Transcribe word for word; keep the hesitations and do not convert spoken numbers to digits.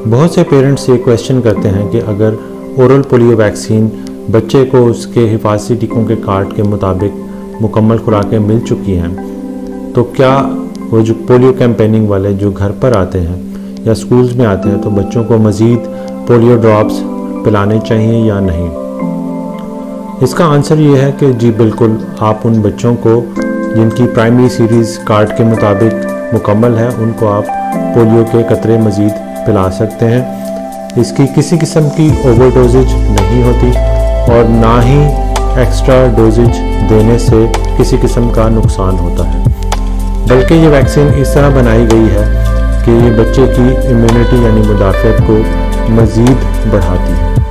बहुत से पेरेंट्स ये क्वेश्चन करते हैं कि अगर ओरल पोलियो वैक्सीन बच्चे को उसके हिफाजती टीकों के कार्ड के मुताबिक मुकम्मल खुराकें मिल चुकी हैं, तो क्या वो जो पोलियो कैंपेनिंग वाले जो घर पर आते हैं या स्कूल्स में आते हैं, तो बच्चों को मज़ीद पोलियो ड्रॉप्स पिलाने चाहिए या नहीं? इसका आंसर ये है कि जी बिल्कुल, आप उन बच्चों को जिनकी प्राइमरी सीरीज़ कार्ड के मुताबिक मुकम्मल है, उनको आप पोलियो के कतरे मज़ीद पिला सकते हैं। इसकी किसी किस्म की ओवर डोजेज नहीं होती और ना ही एक्स्ट्रा डोजेज देने से किसी किस्म का नुकसान होता है, बल्कि ये वैक्सीन इस तरह बनाई गई है कि ये बच्चे की इम्यूनिटी यानी मुदाफ़ियत को मज़ीद बढ़ाती है।